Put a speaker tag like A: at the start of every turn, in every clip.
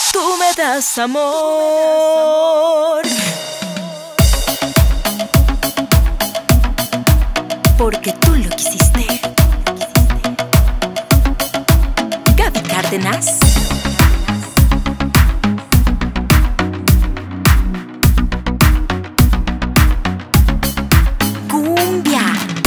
A: Tú me das amor. Porque tú lo quisiste. Gaby Cárdenas. Cumbia.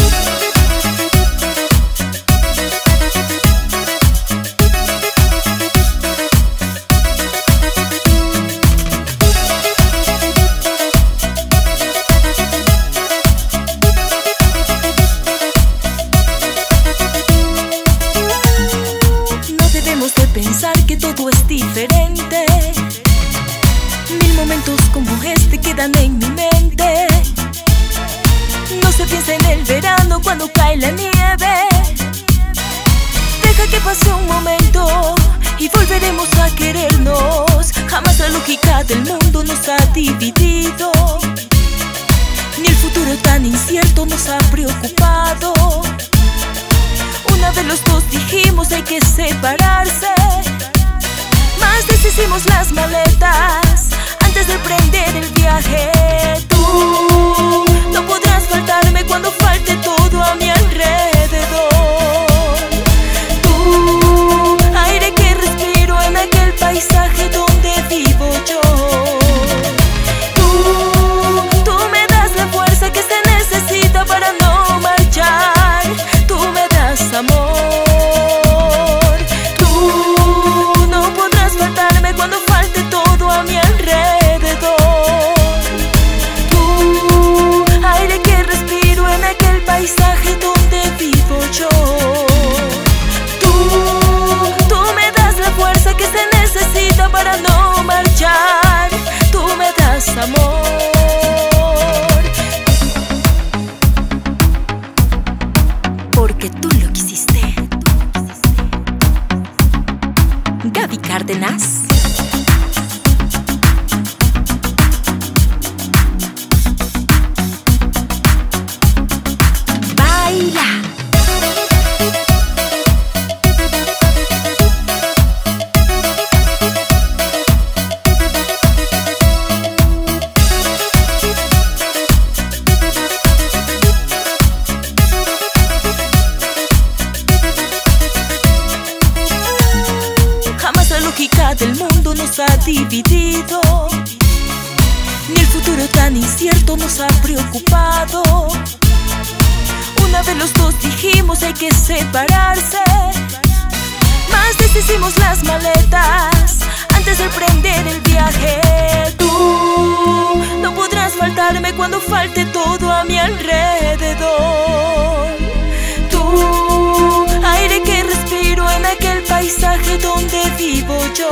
A: Pensar que todo es diferente. Mil momentos como este quedan en mi mente. No se piensa en el verano cuando cae la nieve. Deja que pase un momento y volveremos a querernos. Jamás la lógica del mundo nos ha dividido, ni el futuro tan incierto nos ha preocupado. Una vez los dos dijimos hay que separarse, mas deshicimos las maletas antes de emprender el viaje. Tú no podrás faltarme cuando falte todo a mi alrededor. Tú, aire que respiro en aquel paisaje donde vivo yo. Tú me das la fuerza que se necesita para no marchar. Tú me das amor. Tú no podrás faltarme cuando falte todo a mi alrededor. Tú, aire que respiro en aquel paisaje donde vivo yo. Tú me das la fuerza que se necesita para no marchar. Tú me das amor. Porque tú lo quisiste. Gaby Cárdenas. Baila. La lógica del mundo nos ha dividido, ni el futuro tan incierto nos ha preocupado. Una vez los dos dijimos hay que separarse, mas deshicimos las maletas antes de emprender el viaje. Tú no podrás faltarme cuando falte todo a mi alrededor. Tú, aire que respiro en aquel paisaje donde vivo yo.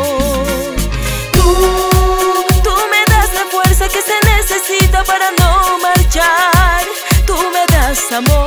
A: Tú me das la fuerza que se necesita para no marchar. Tú me das amor.